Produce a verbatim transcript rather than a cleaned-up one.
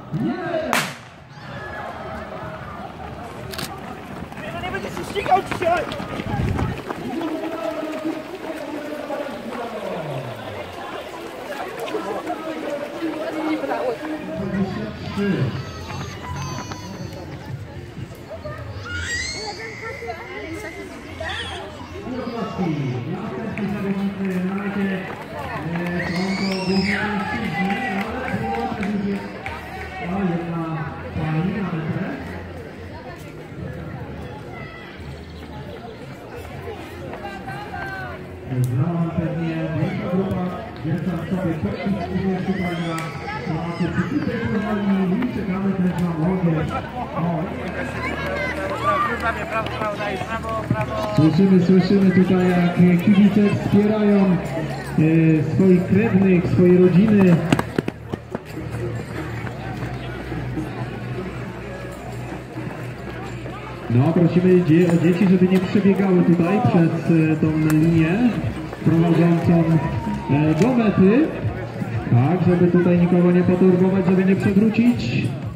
Nie będziesz się ścigał dzisiaj! Następny zawodnicy na razie są to głównie mężczyźni, ale było też już jest jedna pani na metrę. Znałam pewnie większa grupa, więc tam sobie pewnie spróbuję szukania tematy przy tej programie i czekamy też na młodzież. Słyszymy, słyszymy tutaj, jak kibice wspierają e, swoich krewnych, swoje rodziny. No, prosimy dzie o dzieci, żeby nie przebiegały tutaj przez e, tą linię prowadzącą e, do mety. Tak, żeby tutaj nikogo nie poturbować, żeby nie przewrócić.